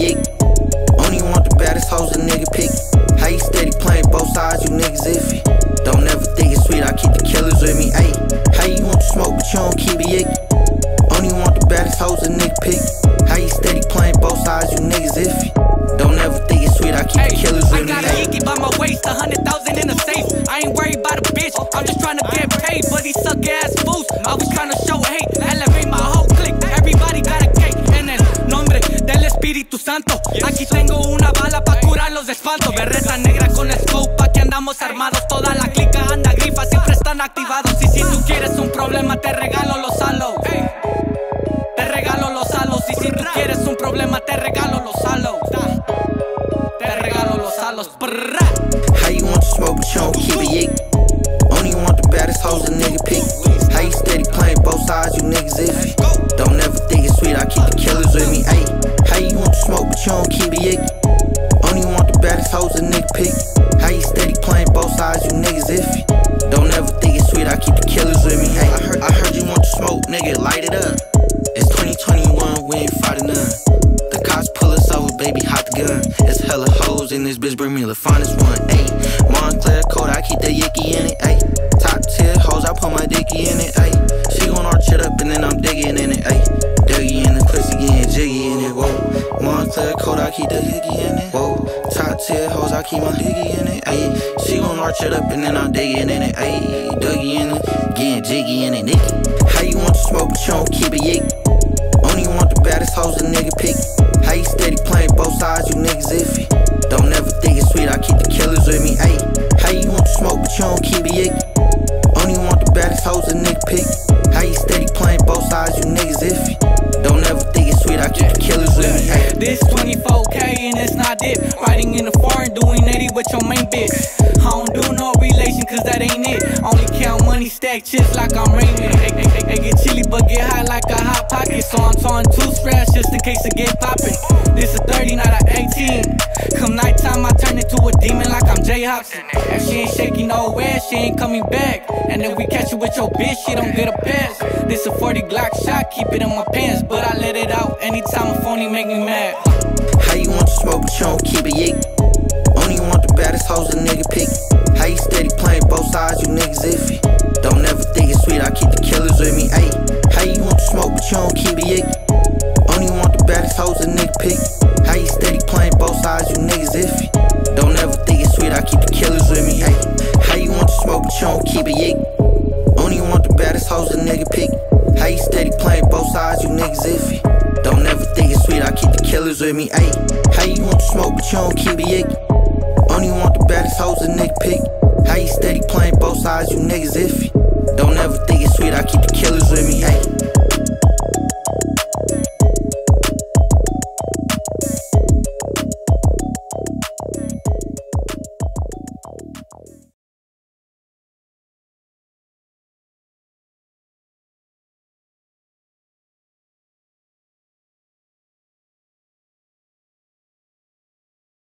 it. Only want the baddest hoes a nigga pick. How you steady playing both sides, you niggas iffy. Don't ever think it's sweet, I keep the killers with me, ayy. How you want the smoke but you don't keep it icky? Only want the baddest hoes a nigga pick. How you steady playing both sides, you niggas iffy. Don't ever think it's sweet, I keep the killers with me, I got a Yeeky by my waist, 100,000 in a safe. I ain't worried about a bitch, I'm just trying to get paid. But these suck ass fools, I was trying to show hate. Elevate my whole clique, everybody got a cake. En el nombre del Espíritu Santo, aquí tengo una bala pa' curarlos de espanto. Berreta negra con scope, aquí andamos armados. Toda la clica anda grifa, siempre están activados. Y si tú quieres un problema, te regalo los halos. Te regalo los halos. Y si tú quieres un problema, te regalo los halos. Te regalo los halos. How you want the smoke but you don't keep it icky? Only want the baddest hoes a nigga pick. How you steady playing both sides, you niggas iffy. Don't ever think it's sweet, I keep the killers with me, ayy. How you want the smoke but you don't keep it icky? Only want the baddest hoes a nigga pick. How you steady playing both sides, you niggas iffy. Don't ever think it's sweet, I keep the killers with me, ayy. I heard you want the smoke, nigga, light it up. It's 2021, we ain't fighting none. The cops pull us over, baby, hot the gun. It's hella hoes in this bitch, bring me the finest one, ayy. Montclair coat, I keep the yicky in it, ayy. Top tier hoes, I put my dicky in it, ayy. She gon' arch it up and then I'm digging in it, ayy. Dougie in the pussy, getting jiggy in it, whoa. Montclair coat, I keep the yicky in it, whoa. Top tier hoes, I keep my diggy in it, ayy. She gon' arch it up and then I'm digging in it, ayy. Dougie in it, getting jiggy in it, nigga. How you want the smoke but you don't keep it yicky? Only want the baddest hoes a nigga pick. How you steady playing both sides, you niggas iffy. Don't ever think it's sweet, I keep the killers with me, ayy. How you want the smoke but you don't keep it icky? Only want the baddest hoes a nigga pick. How you steady playing both sides, you niggas iffy. Don't ever think it's sweet, I keep the killers with me, ayy. This 24K and it's not it. Riding in the foreign, doing 80 with your main bitch. I don't do no relation cause that ain't it. Only count money, stack chips like I'm Raymond. They get chilly but get hot like a hot pocket. So I'm throwing 2 scraps just in case it get poppin'. This a 30, not a 18. Come nighttime, I turn into a demon like I'm J Hobson. If she ain't shaking nowhere, she ain't coming back. And if we catch you with your bitch, she don't get a pass. This a 40 Glock shot, keep it in my pants, but I let it out anytime a phony make me mad. How you want the smoke but you don't keep it yicky? Only want the baddest hoes a nigga pick. How you steady playing both sides, you niggas iffy. Don't ever think it's sweet, I keep the killers with me, ayy. How you want the smoke but you don't keep it yicky? Only want the baddest hoes a nigga pick. How you steady playing both sides, you niggas iffy. Don't ever think it's sweet, I keep the killers with me, ayy. How you want the smoke but you don't keep it yicky? Only want the baddest hoes a nigga pick. How you steady playing both sides, you niggas iffy. Don't ever think it's sweet, I keep the killers with me, ayy. How you want the smoke but you don't keep it yicky? Only want the baddest hoes a nigga pick.